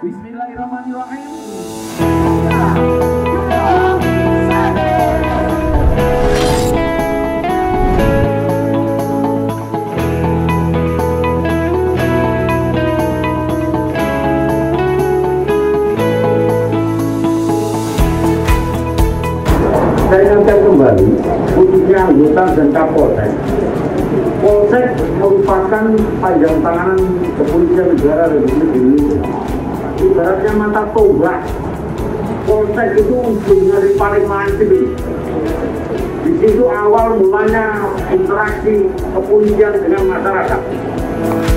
Bismillahirrahmanirrahim. Saya ingatkan kembali, khususnya anggota dan Kapolsek. Polsek merupakan panjang tangan kepolisian negara Republik Indonesia. Ibaratnya mata tombak. Polsek itu ujungnya dari paling mancing. Di situ awal mulanya interaksi kepolisian dengan masyarakat.